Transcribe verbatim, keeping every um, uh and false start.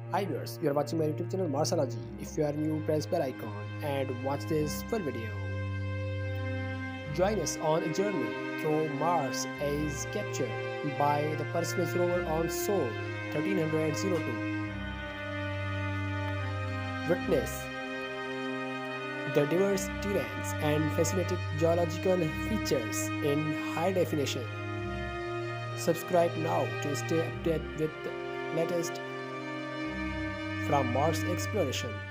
Hi viewers, you are watching my YouTube channel Marsology. If you are new, press bell icon and watch this full video. Join us on a journey through Mars as captured by the Perseverance rover on Sol thirteen hundred oh two. Witness the diverse terrains and fascinating geological features in high definition. Subscribe now to stay updated with the latest from Mars exploration.